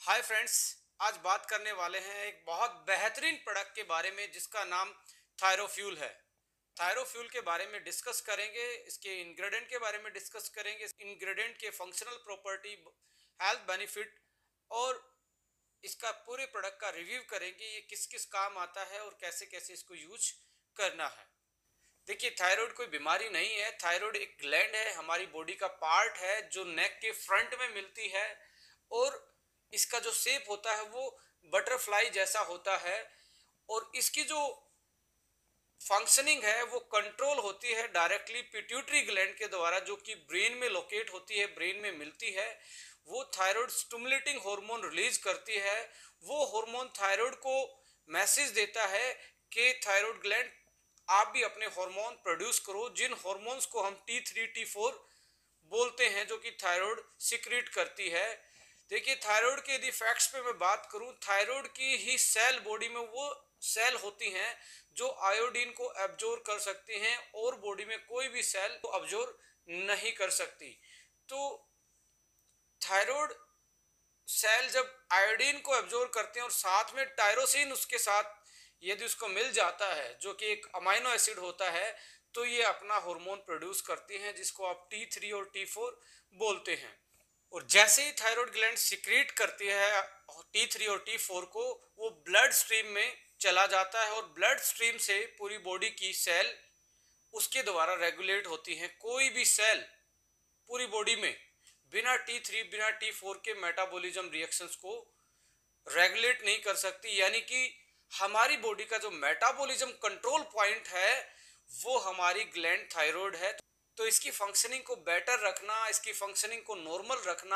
Hi friends. आज बात करने वाले हैं एक बहुत बेहतरीन प्रोडक्ट के बारे में जिसका नाम थायरोफ्यूल है। थायरोफ्यूल के बारे में डिस्कस करेंगे, इसके इंग्रेडिएंट के बारे में डिस्कस करेंगे, इंग्रेडिएंट के फंक्शनल प्रॉपर्टी, हेल्थ बेनिफिट और इसका पूरे प्रोडक्ट का रिव्यू करेंगे। ये किस किस काम आता है और कैसे कैसे इसको यूज करना है। देखिए, थायराइड कोई बीमारी नहीं है। थायराइड एक ग्लैंड है, हमारी बॉडी का पार्ट है जो नेक के फ्रंट में मिलती है और इसका जो शेप होता है वो बटरफ्लाई जैसा होता है और इसकी जो फंक्शनिंग है वो कंट्रोल होती है डायरेक्टली पिट्यूटरी ग्लैंड के द्वारा, जो कि ब्रेन में लोकेट होती है, ब्रेन में मिलती है। वो थायराइड स्टिमुलेटिंग हार्मोन रिलीज करती है। वो हार्मोन थायराइड को मैसेज देता है कि थायराइड ग्लैंड आप भी अपने हार्मोन प्रोड्यूस करो, जिन हार्मोन्स को हम T3 T4 बोलते हैं, जो कि थायराइड सिक्रीट करती है। देखिए, थायराइड के यदि फैक्ट्स पे मैं बात करूं, थायराइड की ही सेल बॉडी में वो सेल होती हैं जो आयोडीन को एब्जॉर्ब कर सकती हैं और बॉडी में कोई भी सेल को एब्जॉर्ब नहीं कर सकती। तो थायराइड सेल जब आयोडीन को एब्जॉर्ब करते हैं और साथ में टायरोसिन उसके साथ यदि उसको मिल जाता है, जो कि एक अमाइनो एसिड होता है, तो ये अपना हार्मोन प्रोड्यूस करती हैं जिसको आप T3 और T4 बोलते हैं। और जैसे ही थायराइड ग्लैंड सिक्रीट करती है T3 और T4 को, वो ब्लड स्ट्रीम में चला जाता है और ब्लड स्ट्रीम से पूरी बॉडी की सेल उसके द्वारा रेगुलेट होती हैं। कोई भी सेल पूरी बॉडी में बिना T3 बिना T4 के मेटाबॉलिज्म रिएक्शंस को रेगुलेट नहीं कर सकती। यानी कि हमारी बॉडी का जो मेटाबॉलिज्म कंट्रोल पॉइंट है वो हमारी ग्लैंड थायराइड है। तो इसकी फंक्शनिंग को बेटर रखना, इसकी फंक्शनिंग को नॉर्मल रखना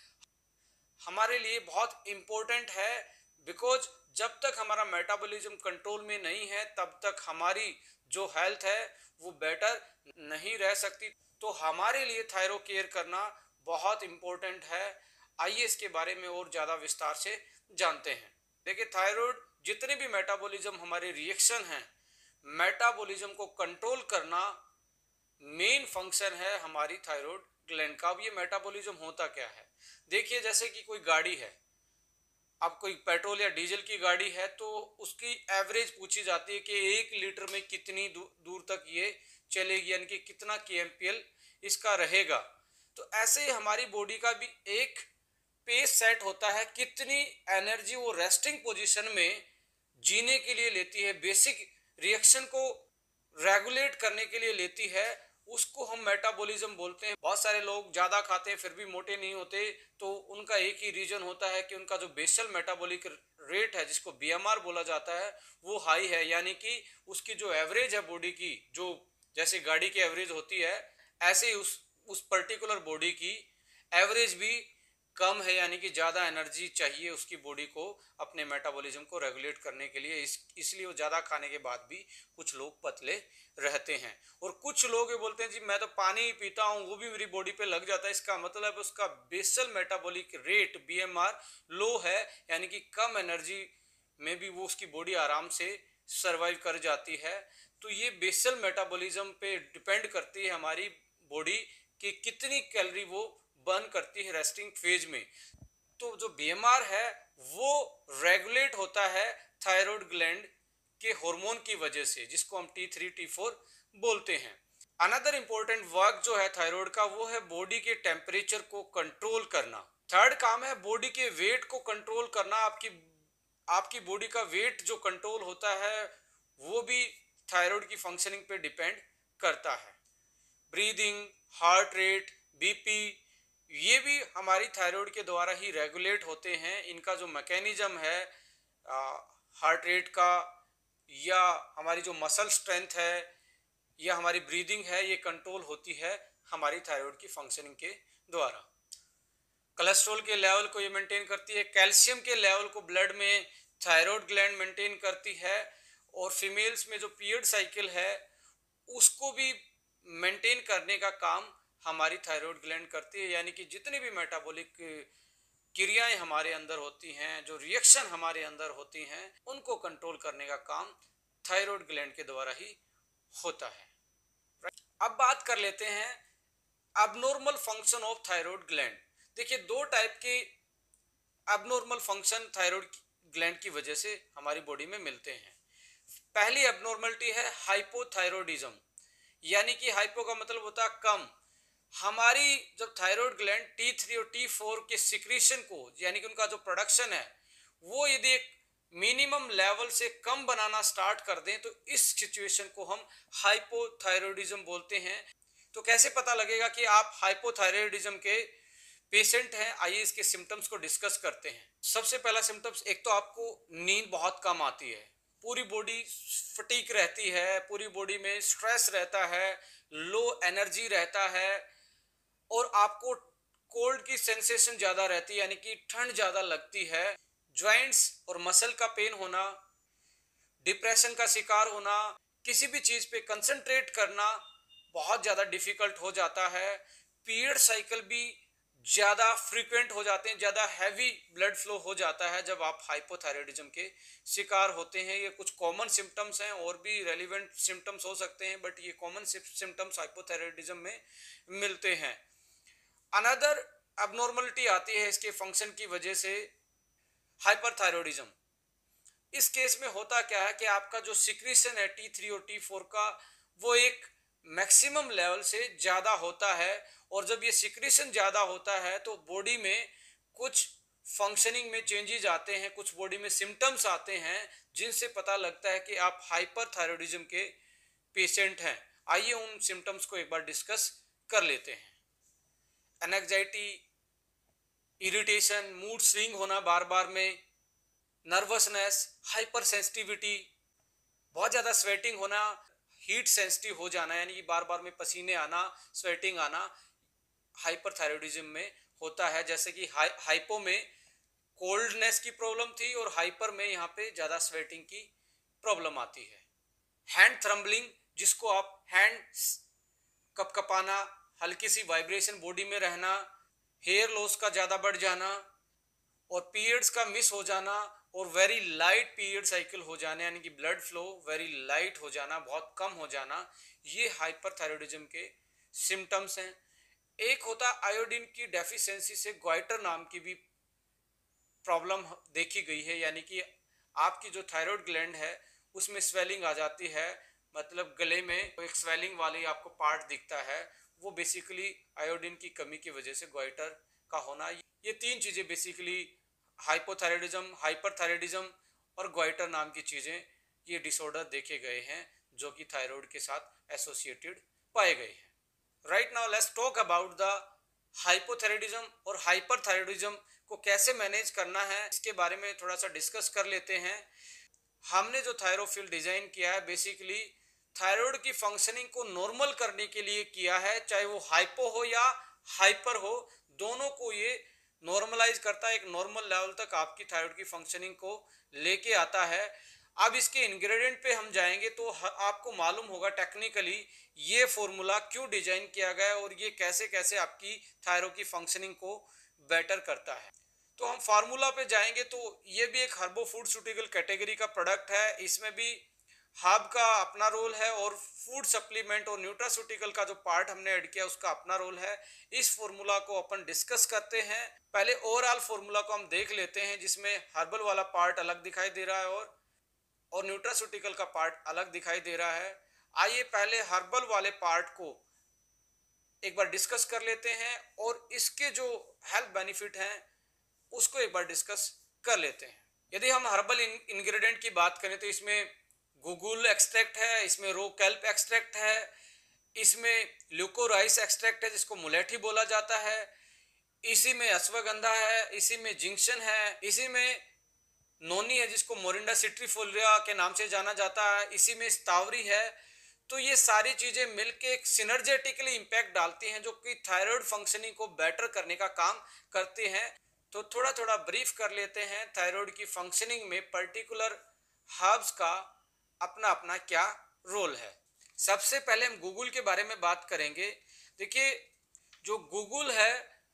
हमारे लिए बहुत इंपॉर्टेंट है। बिकॉज जब तक हमारा मेटाबॉलिज्म कंट्रोल में नहीं है तब तक हमारी जो हेल्थ है वो बेटर नहीं रह सकती। तो हमारे लिए थायरो केयर करना बहुत इंपॉर्टेंट है। आइए इसके बारे में और ज़्यादा विस्तार से जानते हैं। देखिए, थायराइड जितने भी मेटाबॉलिज्म हमारे रिएक्शन हैं, मेटाबॉलिज्म को कंट्रोल करना मेन फंक्शन है हमारी थायराइड ग्लैंड का। अब ये मेटाबॉलिज्म होता क्या है? देखिए, जैसे कि कोई गाड़ी है, अब कोई पेट्रोल या डीजल की गाड़ी है तो उसकी एवरेज पूछी जाती है कि 1 लीटर में कितनी दूर तक ये चलेगी, यानी कि कितना kmpl इसका रहेगा। तो ऐसे ही हमारी बॉडी का भी एक पेस सेट होता है, कितनी एनर्जी वो रेस्टिंग पोजीशन में जीने के लिए लेती है, बेसिक रिएक्शन को रेगुलेट करने के लिए लेती है, उसको हम मेटाबॉलिज्म बोलते हैं। बहुत सारे लोग ज़्यादा खाते हैं फिर भी मोटे नहीं होते, तो उनका एक ही रीजन होता है कि उनका जो बेसल मेटाबॉलिक रेट है, जिसको BMR बोला जाता है, वो हाई है। यानी कि उसकी जो एवरेज है बॉडी की, जो जैसे गाड़ी की एवरेज होती है, ऐसे ही उस पर्टिकुलर बॉडी की एवरेज भी कम है, यानी कि ज़्यादा एनर्जी चाहिए उसकी बॉडी को अपने मेटाबॉलिज्म को रेगुलेट करने के लिए। इसलिए वो ज़्यादा खाने के बाद भी कुछ लोग पतले रहते हैं। और कुछ लोग ये बोलते हैं जी मैं तो पानी ही पीता हूँ, वो भी मेरी बॉडी पे लग जाता है। इसका मतलब उसका basal metabolic rate BMR low है, यानी कि कम एनर्जी में भी वो उसकी बॉडी आराम से सर्वाइव कर जाती है। तो ये बेसल मेटाबॉलिज्म पे डिपेंड करती है हमारी बॉडी कि कितनी कैलोरी वो बर्न करती है रेस्टिंग फेज में। तो जो BMR है वो रेगुलेट होता है थायराइड ग्लैंड के हार्मोन की वजह से, जिसको हम T3 T4 बोलते हैं। अनदर इंपॉर्टेंट वर्क जो है थायराइड का, वो है बॉडी के टेम्परेचर को कंट्रोल करना। थर्ड काम है बॉडी के वेट को कंट्रोल करना। आपकी बॉडी का वेट जो कंट्रोल होता है वो भी थायराइड की फंक्शनिंग पे डिपेंड करता है। ब्रीदिंग, हार्ट रेट, BP, ये भी हमारी थायराइड के द्वारा ही रेगुलेट होते हैं। इनका जो मैकेनिज्म है हार्ट रेट का, या हमारी जो मसल स्ट्रेंथ है, या हमारी ब्रीदिंग है, ये कंट्रोल होती है हमारी थायराइड की फंक्शनिंग के द्वारा। कोलेस्ट्रॉल के लेवल को ये मेंटेन करती है। कैल्शियम के लेवल को ब्लड में थायराइड ग्लैंड मेंटेन करती है। और फीमेल्स में जो पीरियड साइकिल है उसको भी मेंटेन करने का काम हमारी थायराइड ग्लैंड करती है। यानी कि जितनी भी मेटाबॉलिक क्रियाएं हमारे अंदर होती हैं, जो रिएक्शन हमारे अंदर होती हैं, उनको कंट्रोल करने का काम थायराइड ग्लैंड के द्वारा ही होता है। अब बात कर लेते हैं abnormal function of thyroid gland. देखिए, दो टाइप के एबनॉर्मल फंक्शन थायराइड ग्लैंड की वजह से हमारी बॉडी में मिलते हैं। पहली एबनॉर्मलिटी है हाइपोथायरॉयडिज्म, यानी कि हाइपो का मतलब होता है कम। हमारी जब थायराइड ग्लैंड T3 और T4 के सिक्रीशन को, यानी कि उनका जो प्रोडक्शन है, वो यदि एक मिनिमम लेवल से कम बनाना स्टार्ट कर दें तो इस सिचुएशन को हम हाइपोथायरॉयडिज्म बोलते हैं। तो कैसे पता लगेगा कि आप हाइपोथायरॉयडिज्म के पेशेंट हैं? आइए इसके सिम्टम्स को डिस्कस करते हैं। सबसे पहला सिम्टम्स, एक तो आपको नींद बहुत कम आती है, पूरी बॉडी फटीक रहती है, पूरी बॉडी में स्ट्रेस रहता है, लो एनर्जी रहता है, और आपको कोल्ड की सेंसेशन ज्यादा रहती है, यानी कि ठंड ज्यादा लगती है। ज्वाइंट्स और मसल का पेन होना, डिप्रेशन का शिकार होना, किसी भी चीज पे कंसंट्रेट करना बहुत ज्यादा डिफिकल्ट हो जाता है। पीरियड साइकिल भी ज्यादा फ्रीक्वेंट हो जाते हैं, ज्यादा हैवी ब्लड फ्लो हो जाता है जब आप हाइपोथायरॉयडिज्म के शिकार होते हैं। ये कुछ कॉमन सिम्टम्स हैं, और भी रेलिवेंट सिम्टम्स हो सकते हैं, बट ये कॉमन सिम्टम्स हाइपोथायरॉयडिज्म में मिलते हैं। अनदर अबनॉर्मलिटी आती है इसके फंक्शन की वजह से, हाइपरथायरॉयडिज्म। इस केस में होता क्या है कि आपका जो सिक्रीशन है T3 और T4 का, वो एक मैक्सिमम लेवल से ज्यादा होता है, और जब ये सिक्रीशन ज्यादा होता है तो बॉडी में कुछ फंक्शनिंग में चेंजेस आते हैं, कुछ बॉडी में सिम्टम्स आते हैं जिनसे पता लगता है कि आप हाइपरथायरॉयडिज्म के पेशेंट हैं। आइए उन सिम्टम्स को एक बार डिस्कस कर लेते हैं। एंजाइटी, इरिटेशन, मूड स्विंग होना बार बार में, नर्वसनेस, हाइपर सेंसिटिविटी, बहुत ज़्यादा स्वेटिंग होना, हीट सेंसिटिव हो जाना, यानी कि बार बार में पसीने आना, स्वेटिंग आना, हाइपरथायरॉयडिज्म में होता है। जैसे कि हाइपो में कोल्डनेस की प्रॉब्लम थी, और हाइपर में यहाँ पे ज़्यादा स्वेटिंग की प्रॉब्लम आती है। हैंड थ्रम्बलिंग, जिसको आप हैंड कपकपाना, हल्की सी वाइब्रेशन बॉडी में रहना, हेयर लॉस का ज़्यादा बढ़ जाना, और पीरियड्स का मिस हो जाना, और वेरी लाइट पीरियड साइकिल हो जाना, यानी कि ब्लड फ्लो वेरी लाइट हो जाना, बहुत कम हो जाना, ये हाइपरथायरॉयडिज्म के सिम्टम्स हैं। एक होता आयोडीन की डेफिशिएंसी से ग्वाइटर नाम की भी प्रॉब्लम देखी गई है, यानी कि आपकी जो थायराइड ग्लैंड है उसमें स्वेलिंग आ जाती है, मतलब गले में एक स्वेलिंग वाली आपको पार्ट दिखता है, वो बेसिकली आयोडीन की कमी की वजह से ग्वाइटर का होना। ये तीन चीज़ें बेसिकली हाइपोथायरॉयडिज्म, हाइपरथायरॉयडिज्म और ग्वाइटर नाम की चीज़ें, ये डिसऑर्डर देखे गए हैं जो कि थायराइड के साथ एसोसिएटेड पाए गए हैं। Right now let's talk about the hypothyroidism और हाइपरथायरॉयडिज्म को कैसे मैनेज करना है, इसके बारे में थोड़ा सा डिस्कस कर लेते हैं। हमने जो थायरोफिल डिजाइन किया है बेसिकली थायराइड की फंक्शनिंग को नॉर्मल करने के लिए किया है, चाहे वो हाइपो हो या हाइपर हो, दोनों को ये नॉर्मलाइज करता है, एक नॉर्मल लेवल तक आपकी थायराइड की फंक्शनिंग को लेके आता है। अब इसके इंग्रेडिएंट पे हम जाएंगे तो आपको मालूम होगा टेक्निकली ये फॉर्मूला क्यों डिजाइन किया गया है, और ये कैसे कैसे आपकी थायराइड की फंक्शनिंग को बेटर करता है। तो हम फार्मूला पे जाएंगे तो ये भी एक हर्बो फूडस्यूटिकल कैटेगरी का प्रोडक्ट है। इसमें भी हर्ब का अपना रोल है, और फूड सप्लीमेंट और न्यूट्रास्यूटिकल का जो पार्ट हमने ऐड किया उसका अपना रोल है। इस फॉर्मूला को अपन डिस्कस करते हैं। पहले ओवरऑल फॉर्मूला को हम देख लेते हैं, जिसमें हर्बल वाला पार्ट अलग दिखाई दे रहा है और न्यूट्रास्यूटिकल का पार्ट अलग दिखाई दे रहा है। आइए पहले हर्बल वाले पार्ट को एक बार डिस्कस कर लेते हैं, और इसके जो हेल्थ बेनिफिट हैं उसको एक बार डिस्कस कर लेते हैं। यदि हम हर्बल इंग्रेडिएंट की बात करें तो इसमें गुगुल एक्सट्रैक्ट है, इसमें रो कैल्प एक्सट्रैक्ट है, इसमें ल्यूकोराइस एक्सट्रैक्ट है जिसको मुलेठी बोला जाता है, इसी में अश्वगंधा है, इसी में जिंक्शन है, इसी में नोनी है जिसको मोरिंडा सिट्रीफोलिया के नाम से जाना जाता है, इसी में स्टावरी है। तो ये सारी चीजें मिलके एक सिनर्जेटिकली इंपैक्ट डालती हैं जो कि थायराइड फंक्शनिंग को बेटर करने का काम करते हैं। तो थोड़ा थोड़ा ब्रीफ कर लेते हैं थायराइड की फंक्शनिंग में पर्टिकुलर हर्ब्स का अपना अपना क्या रोल है। सबसे पहले हम गूगल के बारे में बात करेंगे। देखिए जो गूगल है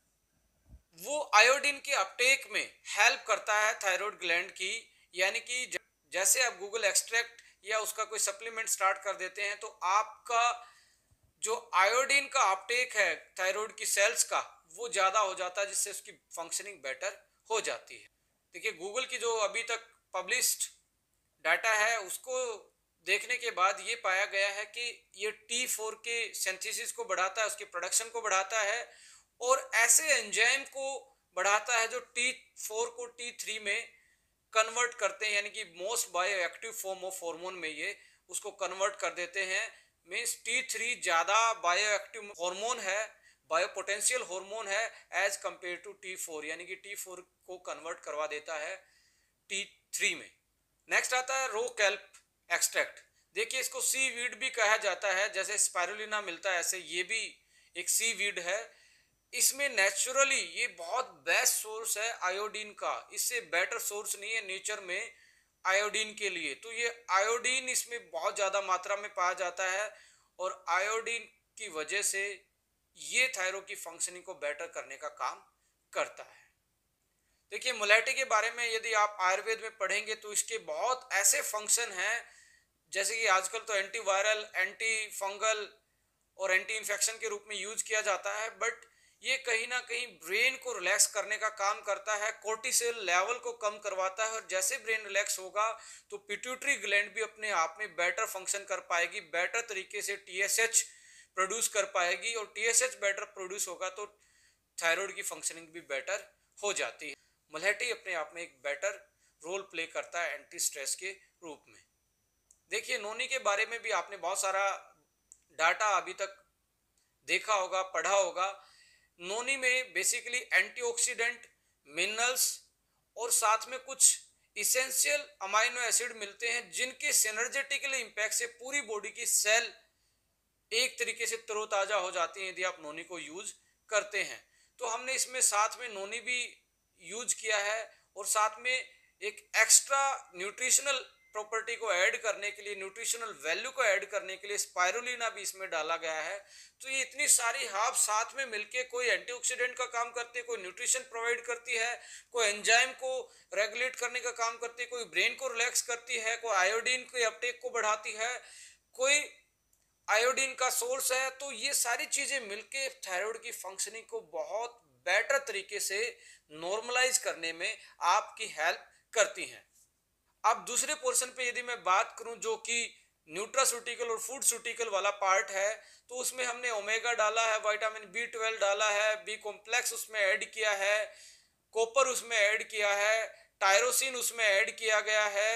वो आयोडीन के अपटेक में हेल्प करता है थायराइड ग्लैंड की, यानी कि जैसे आप गूगल एक्सट्रैक्ट या उसका कोई सप्लीमेंट स्टार्ट कर देते हैं तो आपका जो आयोडीन का अपटेक है थायराइड की सेल्स का वो ज्यादा हो जाता है, जिससे उसकी फंक्शनिंग बेटर हो जाती है। देखिए गूगल की जो अभी तक पब्लिश्ड डाटा है उसको देखने के बाद ये पाया गया है कि ये T4 के सिंथेसिस को बढ़ाता है, उसके प्रोडक्शन को बढ़ाता है और ऐसे एंजाइम को बढ़ाता है जो T4 को T3 में कन्वर्ट करते हैं, यानी कि most bio active form of hormone में ये उसको कन्वर्ट कर देते हैं। मीन्स T3 ज़्यादा बायो एक्टिव हार्मोन है, बायो पोटेंशियल हार्मोन है एज कंपेयर टू T4, यानी कि T4 को कन्वर्ट करवा देता है T3 में। नेक्स्ट आता है रो कैल्प एक्सट्रैक्ट। देखिए इसको सी वीड भी कहा जाता है, जैसे स्पाइरुलिना मिलता है ऐसे ये भी एक सी वीड है। इसमें नेचुरली ये बहुत बेस्ट सोर्स है आयोडीन का, इससे बेटर सोर्स नहीं है नेचर में आयोडीन के लिए। तो ये आयोडीन इसमें बहुत ज़्यादा मात्रा में पाया जाता है और आयोडीन की वजह से ये थायराइड की फंक्शनिंग को बेटर करने का काम करता है। देखिए मुलेटी के बारे में यदि आप आयुर्वेद में पढ़ेंगे तो इसके बहुत ऐसे फंक्शन हैं, जैसे कि आजकल तो एंटीवायरल, एंटी फंगल और एंटी इन्फेक्शन के रूप में यूज किया जाता है, बट ये कहीं ना कहीं ब्रेन को रिलैक्स करने का काम करता है, कोर्टिसोल लेवल को कम करवाता है और जैसे ब्रेन रिलैक्स होगा तो पिट्यूटरी ग्लैंड भी अपने आप में बेटर फंक्शन कर पाएगी, बेटर तरीके से TSH प्रोड्यूस कर पाएगी और TSH बेटर प्रोड्यूस होगा तो थायराइड की फंक्शनिंग भी बेटर हो जाती है। मुलेटी अपने आप में एक बेटर रोल प्ले करता है एंटी स्ट्रेस के रूप में। देखिए नोनी के बारे में भी आपने बहुत सारा डाटा अभी तक देखा होगा, पढ़ा होगा। नोनी में बेसिकली एंटीऑक्सीडेंट, मिनरल्स और साथ में कुछ इसेंशियल अमाइनो एसिड मिलते हैं जिनके सिनर्जेटिकली इंपैक्ट से पूरी बॉडी की सेल एक तरीके से तरोताजा हो जाती है यदि आप नोनी को यूज करते हैं। तो हमने इसमें साथ में नोनी भी यूज किया है और साथ में एक एक्स्ट्रा न्यूट्रिशनल प्रॉपर्टी को ऐड करने के लिए, न्यूट्रिशनल वैल्यू को ऐड करने के लिए स्पाइरुलिना भी इसमें डाला गया है। तो ये इतनी सारी हर्ब साथ में मिलके कोई एंटीऑक्सीडेंट का काम करती है, कोई न्यूट्रिशन प्रोवाइड करती है, कोई एंजाइम को रेगुलेट करने का काम करती है, कोई ब्रेन को रिलैक्स करती है, कोई आयोडीन के अपटेक को बढ़ाती है, कोई आयोडीन का सोर्स है। तो ये सारी चीजें मिलके थायराइड की फंक्शनिंग को बहुत बेटर तरीके से नॉर्मलाइज करने में आपकी हेल्प करती हैं। अब दूसरे पोर्शन पे यदि मैं बात करूं जो कि न्यूट्रास्यूटिकल और फूड सूटिकल वाला पार्ट है, तो उसमें हमने ओमेगा डाला है, विटामिन B12 डाला है, बी कॉम्प्लेक्स उसमें ऐड किया है, कॉपर उसमें ऐड किया है, टायरोसिन उसमें ऐड किया गया है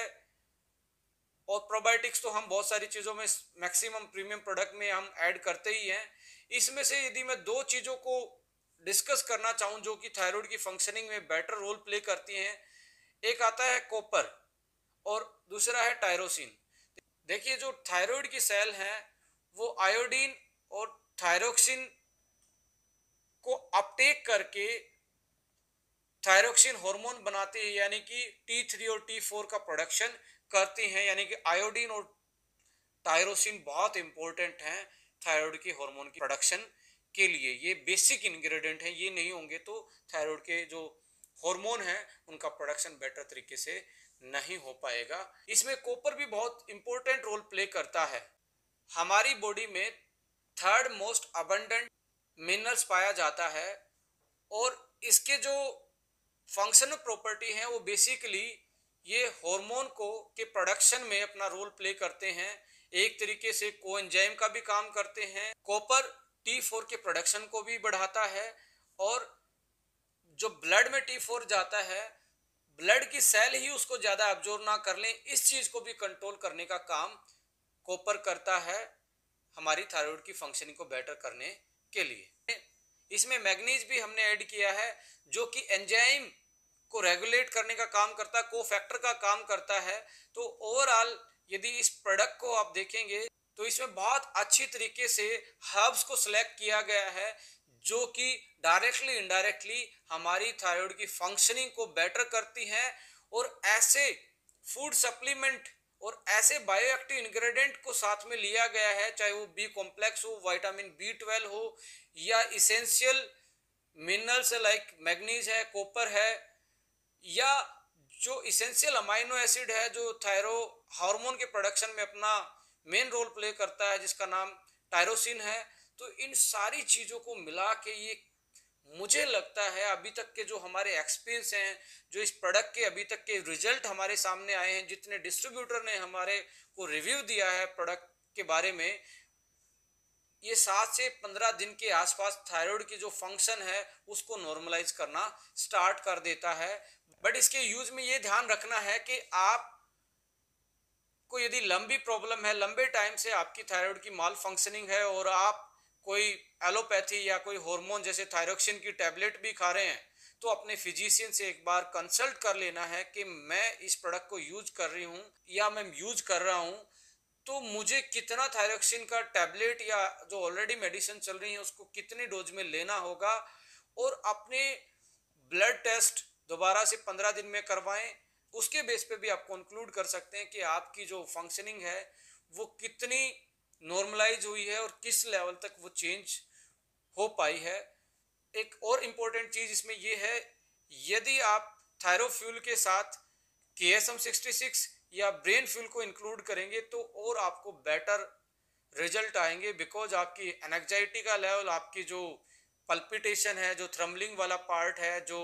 और प्रोबायोटिक्स तो हम बहुत सारी चीज़ों में मैक्सिमम प्रीमियम प्रोडक्ट में हम ऐड करते ही हैं। इसमें से यदि मैं दो चीज़ों को डिस्कस करना चाहूँ जो कि थायराइड की फंक्शनिंग में बेटर रोल प्ले करती हैं, एक आता है कॉपर और दूसरा है टायरोसिन। देखिए जो थायराइड की सेल हैं वो आयोडीन और थायरोक्सिन को अपटेक करके थायरोक्सिन हार्मोन बनाती है, यानी कि T3 और T4 का प्रोडक्शन करती हैं। यानी कि आयोडीन और टायरोसिन बहुत इंपॉर्टेंट हैं थायराइड के हार्मोन की प्रोडक्शन के लिए। ये बेसिक इंग्रेडिएंट हैं, ये नहीं होंगे तो थायराइड के जो हार्मोन है उनका प्रोडक्शन बेटर तरीके से नहीं हो पाएगा। इसमें कॉपर भी बहुत इंपॉर्टेंट रोल प्ले करता है। हमारी बॉडी में थर्ड मोस्ट अबंडेंट मिनरल्स पाया जाता है और इसके जो फंक्शनल प्रॉपर्टी हैं वो बेसिकली ये हार्मोन को के प्रोडक्शन में अपना रोल प्ले करते हैं, एक तरीके से कोएंजाइम का भी काम करते हैं। कॉपर T4 के प्रोडक्शन को भी बढ़ाता है और जो ब्लड में T4 जाता है, ब्लड की सेल ही उसको ज्यादा एब्जॉर्ब ना कर लें, इस चीज को भी कंट्रोल करने का काम कॉपर करता है हमारी थायराइड की फंक्शनिंग को बेटर करने के लिए। इसमें मैग्नीज भी हमने ऐड किया है जो कि एंजाइम को रेगुलेट करने का काम करता है, कोफैक्टर का काम करता है। तो ओवरऑल यदि इस प्रोडक्ट को आप देखेंगे तो इसमें बहुत अच्छी तरीके से हर्ब्स को सिलेक्ट किया गया है जो कि डायरेक्टली इनडायरेक्टली हमारी थायराइड की फंक्शनिंग को बेटर करती हैं। और ऐसे फूड सप्लीमेंट और ऐसे बायोएक्टिव इंग्रेडिएंट को साथ में लिया गया है, चाहे वो बी कॉम्प्लेक्स हो, विटामिन B12 हो या इसेंशियल मिनरल्स लाइक मैग्नीज है, कॉपर है, या जो इसेंशियल अमाइनो एसिड है जो थायरो हार्मोन के प्रोडक्शन में अपना मेन रोल प्ले करता है जिसका नाम टायरोसिन है। तो इन सारी चीज़ों को मिला के ये मुझे लगता है अभी तक के जो हमारे एक्सपीरियंस हैं, जो इस प्रोडक्ट के अभी तक के रिजल्ट हमारे सामने आए हैं, जितने डिस्ट्रीब्यूटर ने हमारे को रिव्यू दिया है प्रोडक्ट के बारे में, ये 7 से 15 दिन के आसपास थायराइड की जो फंक्शन है उसको नॉर्मलाइज करना स्टार्ट कर देता है। बट इसके यूज में ये ध्यान रखना है कि आप को यदि लंबी प्रॉब्लम है, लंबे टाइम से आपकी थायराइड की माल फंक्शनिंग है और आप कोई एलोपैथी या कोई हार्मोन जैसे थायरोक्सिन की टैबलेट भी खा रहे हैं, तो अपने फिजिशियन से एक बार कंसल्ट कर लेना है कि मैं इस प्रोडक्ट को यूज कर रही हूँ या मैं यूज कर रहा हूँ, तो मुझे कितना थायरोक्सिन का टैबलेट या जो ऑलरेडी मेडिसिन चल रही है उसको कितने डोज में लेना होगा, और अपने ब्लड टेस्ट दोबारा से 15 दिन में करवाएं। उसके बेस पे भी आप कंक्लूड कर सकते हैं कि आपकी जो फंक्शनिंग है वो कितनी नॉर्मलाइज हुई है और किस लेवल तक वो चेंज हो पाई है। एक और इम्पोर्टेंट चीज इसमें ये है, यदि आप थायरोफ्यूल के साथ KSM-66 या ब्रेन फ्यूल को इंक्लूड करेंगे तो और आपको बेटर रिजल्ट आएंगे, बिकॉज आपकी एनजाइटी का लेवल, आपकी जो पल्पिटेशन है, जो थ्रम्बलिंग वाला पार्ट है, जो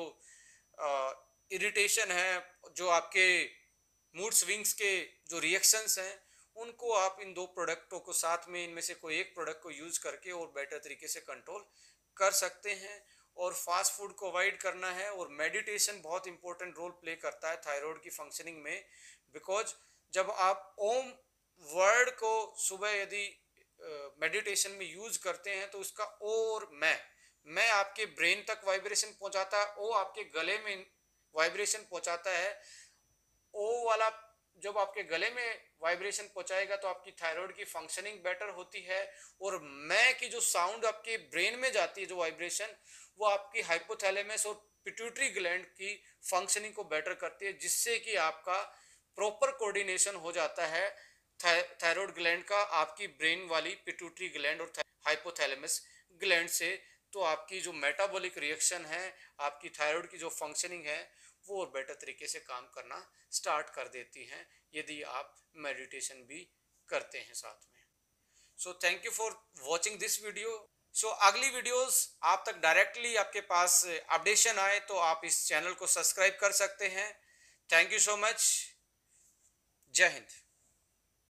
इरिटेशन है, जो आपके मूड स्विंग्स के जो रिएक्शंस हैं, उनको आप इन दो प्रोडक्टों को साथ में इनमें से कोई एक प्रोडक्ट को यूज करके और बेटर तरीके से कंट्रोल कर सकते हैं। और फास्ट फूड को अवॉइड करना है, और मेडिटेशन बहुत इंपॉर्टेंट रोल प्ले करता है थायराइड की फंक्शनिंग में, बिकॉज जब आप ओम वर्ड को सुबह यदि मेडिटेशन में यूज करते हैं तो उसका ओ और मैं आपके ब्रेन तक वाइब्रेशन पहुंचाता है, ओ आपके गले में वाइब्रेशन पहुंचाता है। ओ वाला जब आपके गले में वाइब्रेशन पहुंचाएगा तो आपकी थायराइड की फंक्शनिंग बेटर होती है, और मैं की जो साउंड आपके ब्रेन में जाती है, जो वाइब्रेशन, वो आपकी हाइपोथैलेमस और पिट्यूटरी ग्लैंड की फंक्शनिंग को बेटर करती है, जिससे कि आपका प्रॉपर कोऑर्डिनेशन हो जाता है थायराइड ग्लैंड का आपकी ब्रेन वाली पिट्यूटरी ग्लैंड और हाइपोथैलेमस ग्लैंड से। तो आपकी जो मेटाबॉलिक रिएक्शन है, आपकी थायराइड की जो फंक्शनिंग है, वो और बेटर तरीके से काम करना स्टार्ट कर देती हैं यदि आप मेडिटेशन भी करते हैं साथ में। So thank you for watching this video. So अगली वीडियोस आप तक डायरेक्टली आपके पास अपडेशन आए तो आप इस चैनल को सब्सक्राइब कर सकते हैं। Thank you so much. जय हिंद।